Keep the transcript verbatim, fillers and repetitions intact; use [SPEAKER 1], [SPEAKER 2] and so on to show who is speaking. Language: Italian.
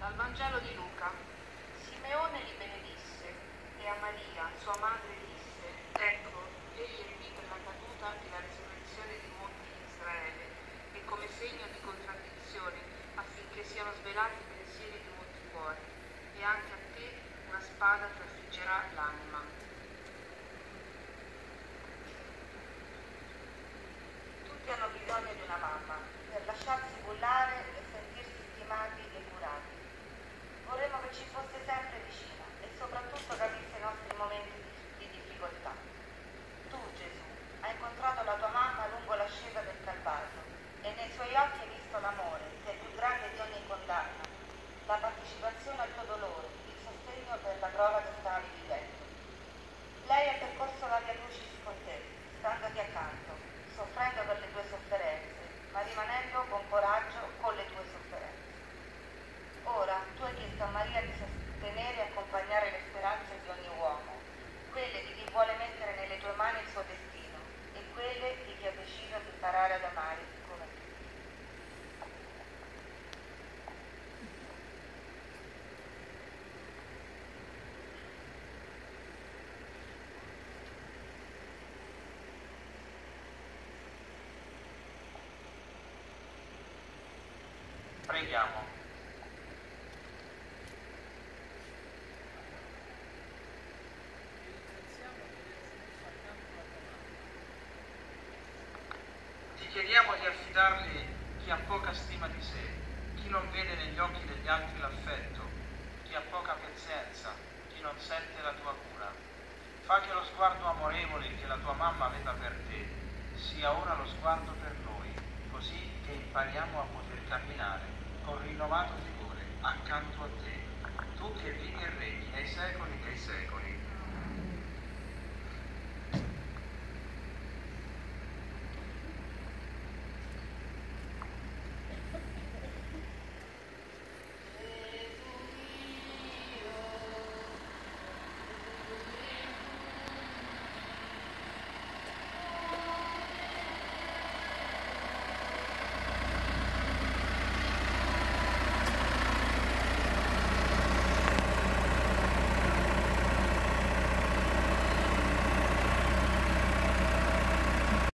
[SPEAKER 1] Dal Vangelo di Luca. Simeone li benedisse e a Maria, sua madre, disse: ecco, egli è qui per la caduta e la risurrezione di molti in Israele, e come segno di contraddizione, affinché siano svelati i pensieri di molti cuori, e anche a te una spada trafiggerà l'anima.
[SPEAKER 2] Tutti hanno bisogno di una mamma per lasciarsi cullare e sentirsi stimati e curati. Vorremmo che ci fosse sempre vicina e soprattutto capisse i nostri momenti di difficoltà. Tu, Gesù, hai incontrato la tua mamma lungo l'ascesa del Calvario e nei suoi occhi hai visto l'amore, che è più grande di ogni condanna, la partecipazione al tuo dolore, il sostegno per la prova che stavi vivendo. Lei ha percorso la via Crucis con te, standoti accanto, soffrendo per le tue sofferenze, ma rimanendo con coraggio con le tue sofferenze. Ora tu hai chiesto a Maria di sostenere e accompagnare le speranze di ogni uomo, quelle di chi vuole mettere nelle tue mani il suo destino e quelle di chi ha deciso di imparare ad amare come te.
[SPEAKER 3] Preghiamo. Ti chiediamo di affidarle chi ha poca stima di sé, chi non vede negli occhi degli altri l'affetto, chi ha poca pazienza, chi non sente la tua cura. Fa che lo sguardo amorevole che la tua mamma aveva per te sia ora lo sguardo per noi, così che impariamo a poter camminare con rinnovato fiducia